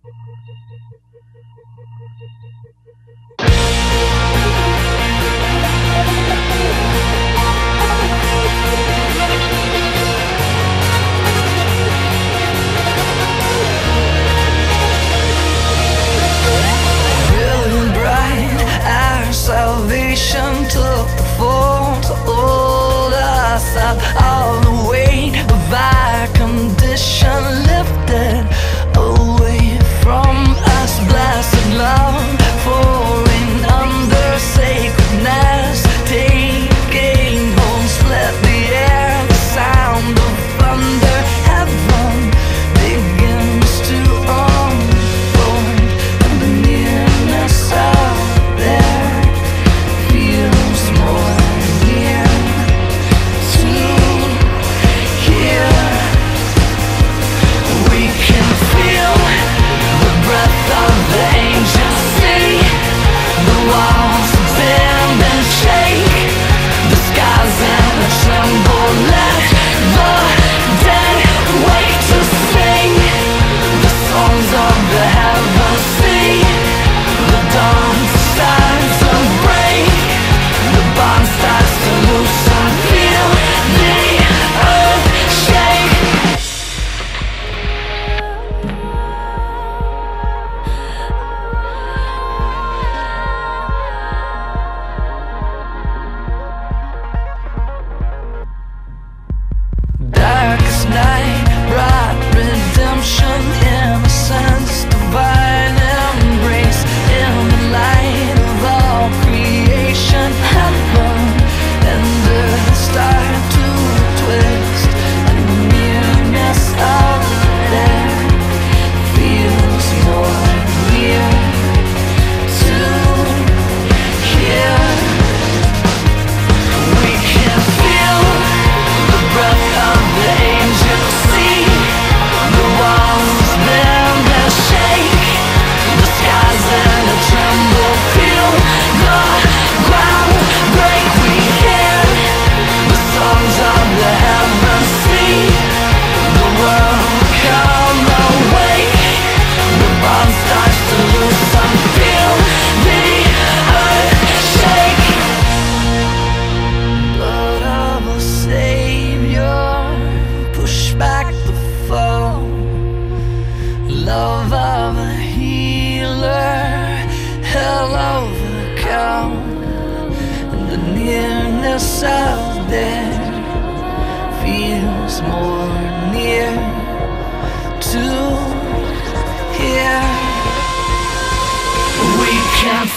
Brilliant bright, our salvation took the fall to hold us up. All the weight of our condition lifted away from us. Blessed love pouring under sacredness, taking hold, split the air, the sound of thunder. Heaven begins to unfold, and the nearness out there feels more near to here. We can feel the breath of the angels, see the walls bend and shake, the skies and the tremble. Let the dead wake to sing the songs of the heavens. See the dawn starts to break, the bond starts to loosen. Feel the earth shake. Darkest night brought redemption, innocence, divine embrace. In the light of all creation, heaven and earth start to twist, and the nearness of there feels more near to here. We can feel the breath of the angels, see the walls bend and shake, the skies and the tremble. Feel the ground break. We hear the songs of the heavens. See the world come awake, the bond starts to loosen. Feel the earth shake. Blood of a savior, push back the foe. Love of a healer, hell overcome, and the nearness of there feels more near to here. We can